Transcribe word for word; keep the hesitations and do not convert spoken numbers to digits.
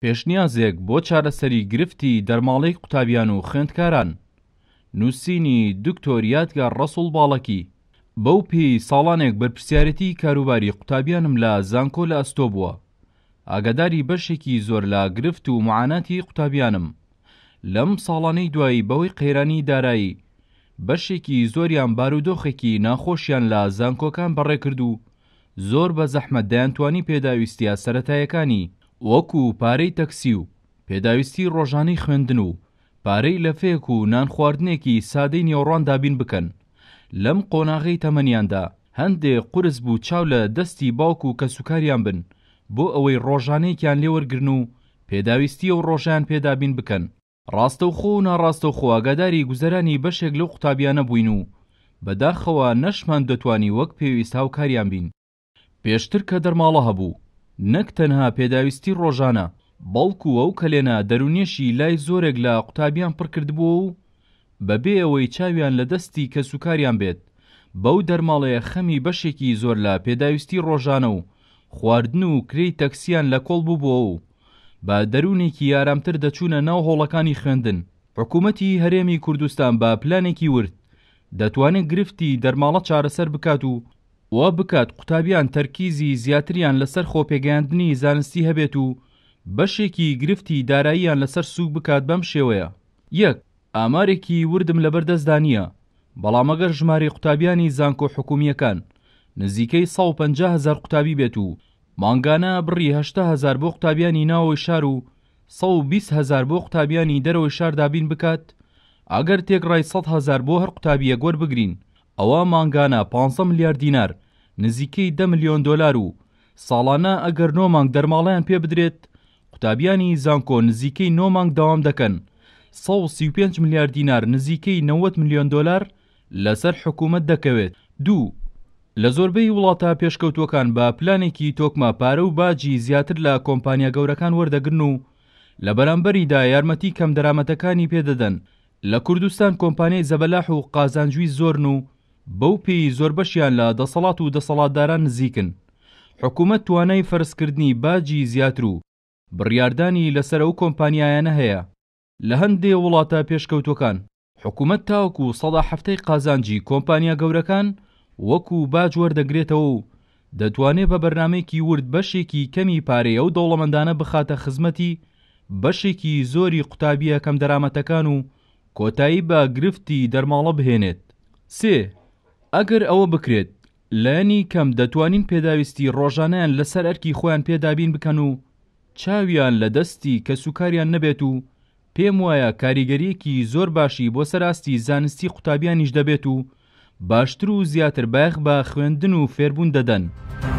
پێشنیازێک بۆ چارەسەری گرفتی دەرماڵەی قوتابیان و خوێندکاران. نووسینی دکتۆر یادگار ڕەسوڵ باڵەکی. بەو پێی ساڵانێک بەرپرسیارەتی کاروباری قوتابیانم لە زانکۆ لە ئەستۆ بووە. ئاگاداری بەشێکی زۆر لە گرفت و معاناتی قوتابیانم. لەم ساڵانەی دوایی بەوەی قەیرانی دارایی بەشێکی زۆریان بارودۆخێکی ناخۆشیان لە زانکۆکان بەڕێکرد و زۆر بە زەحمەت دەیانتوانی پێداویستیە سەرەتایەکانی وەکو پارەی تەکسی و پێداویستی ڕۆژانەی خوێندن و پارەی لەفەیەک و نان خواردنێکی سادەی نێوڕوان دابین بکەن. لەم قۆناغەی تەمەنیاندا هەندێک قورس بوو چاو لە دەستی باوک و کەسوکاریان بن بۆ ئەوەی ڕۆژانەیەکیان لێوەرگرن و پێداویستی و ڕۆژیان پێدابین بکەن. ڕاستەوخۆ و ناڕاستەوخۆ ئاگاداری گوزەرانی بەشێک لەو قوتابیانە بووین و بەداخەوە نەشمان دەتوانی وەک پێویست هاوکاریان بین. پێشتر کە دەرماڵە هەبوو نەک تەنها پێداویستی ڕۆژانە بەڵکو ئەو کەلێنە دەرونیەشی لای زۆرێک لە قوتابیان پڕکردبووە و بەبێ ئەوەی چاویان لە دەستی کەسوکاریان بێت بەو دەرماڵەیە خەمی بەشێکی زۆر لە پێداویستی ڕۆژانە و خواردن و کرێی تەکسیان لە کۆڵ بووبووە و بە دەرونێکی یارامتر دەچوونە ناو هۆڵەکانی خوێندن. حکوومەتی هەرێمی کوردستان بە پلانێکی ورد دەتوانێت گرفتی دەرماڵە چارەسەر بکات و وا بکات قوتابیان تەرکیزی زیاتریان لەسەر خۆپێگەیاندنی زانستی هەبێت و بەشێکی گرفتی داراییان لەسەر سوک بکات. بەم شێوەیە یەک ئامارێکی وردم لەبەردەستدانیە، بەڵام ئەگەر ژمارەی قوتابیانی زانکۆ حکوومیەکان نزیکەی سەد و پەنجا هەزار قوتابی بێت و مانگانە بڕی هەشتا هەزار بۆ قوتابیانی ناوەوەی شار و سەد و بیست هەزار بۆ قوتابیانی دەرەوەی شار دابین بکات، ئەگەر تێکڕای سەد هەزار بۆ هەر قوتابیە گۆر بگرین ئەوە مانگانە پانزە ملیار دینار نزیکەی دە ملیۆن دۆلار و ساڵانە ئەگەر نۆ مانگ دەرماڵیان پێ بدرێت قوتابیانی زانکۆ نزیکەی نۆ مانگ داوام دەکەن سەد و سی و پێنج ملیار دینار نزیکەی نەوەت ملیۆن دۆلار لەسەر حکوومەت دەکەوێت. دوو لە زۆربەی وڵاتە پێشکەوتوەکان بە پلانێکی تۆکمە پارە و باجی زیاتر لە کۆمپانیا گەورەکان وەردەگرن و لە بەرامبەریدا یارمەتی کەم دەرامەتەکانی پێدەدەن. لە کوردستان کۆمپانیای زەبەلاح و قازانجووی زۆرن و بەو پێی زۆر بەشیان لە دەسەڵات و دەسەڵاتداران نزیکن. حکوومەت توانای فەرزکردنی باجی زیاتر و بڕیاردانی لەسەر ئەو کۆمپانیایانە هەیە. لە هەندێک وڵاتە پێشکەوتوەکان حکوومەت تاوەکو سەدا هەفتەی قازانجی کۆمپانیا گەورەکان وەکو باج وەردەگرێتەوە و دەتوانێت بە بەرنامەیەکی ورد بەشێکی کەمی پارەی ئەو دەوڵەمەندانە بخاتە خزمەتی بەشێکی زۆری قوتابیە کەم دەرامەتەکان و کۆتایی بە گرفتی دەرماڵە بهێنێت. سێ ئەگەر ئەوە بکرێت لایەنی کەم دەتوانین پێداویستی ڕۆژانەیان لەسەر ئەرکی خۆیان پێدابین بکەن و چاویان لە دەستی کەسوکاریان نەبێت و پێم وایە کاریگەریەکی زۆر باشی بۆ سەراستی زانستی قوتابیانیش دەبێت و باشتر و زیاتر بایەخ بە خوێندن و فێربوون دەدەن.